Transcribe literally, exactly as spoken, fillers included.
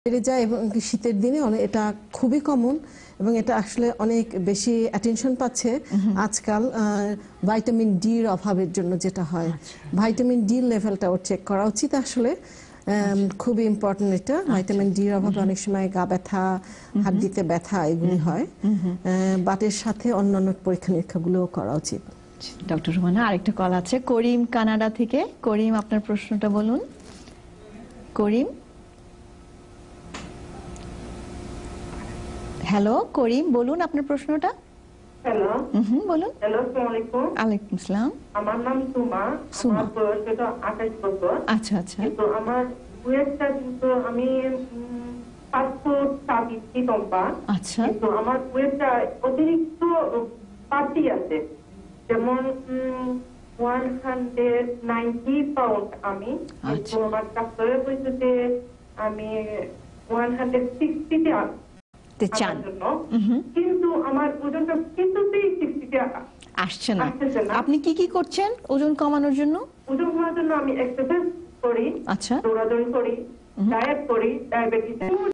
বেড়ে যায় এবং শীতের দিনে এটা খুবই কমন এবং এটা আসলে অনেক বেশি অ্যাটেনশন পাচ্ছে আজকাল ভিটামিন ডি এর অভাবের জন্য যেটা হয়। ভিটামিন ডি লেভেলটা ওর চেক করা উচিত আসলে, খুবই ইম্পর্টেন্ট এটা। ভিটামিন ডি এর অভাবে অনেক সময় গা ব্যথা, হাড্ডিতে ব্যথা এগুলি হয়, বাট এর সাথে অন্যান্য পরীক্ষা নিরীক্ষাগুলোও করা উচিত। ডক্টর রুমানা, আরেকটা কল আছে করিম কানাডা থেকে। করিম, আপনার প্রশ্নটা বলুন। করিম, হ্যালো করিম, বলুন আপনার প্রশ্নটা। হ্যালো হুম বলুন। হ্যালো, আসসালামু আলাইকুম। ওয়ালাইকুম আসসালাম। আমার নাম সুমা। সুমা। আমার বয়স হলো আঠাশ বছর। আচ্ছা আচ্ছা। কিন্তু আমার ওয়েটটা কিন্তু আমি পাঁচ ফুট সাত ইঞ্চি লম্বা। আচ্ছা। কিন্তু আমার ওয়েটটা অতিরিক্ত বাড়তি আছে, যেমন ওয়ান হান্ড্রেড নাইনটি পাউন্ড আমি। কিন্তু আমার ডাক্তারের বলছে যে আমি ওয়ান হান্ড্রেড সিক্সটিতে চান, কিন্তু আমার ওজনটা কিছুতেই সিক্সটিতে আসছে না। আপনি কি কি করছেন ওজন কমানোর জন্য? ওজন কমানোর জন্য আমি এক্সারসাইজ করি, আচ্ছা, দৌড়াদৌড়ি করি, ডায়েট করি, ডায়াবেটিস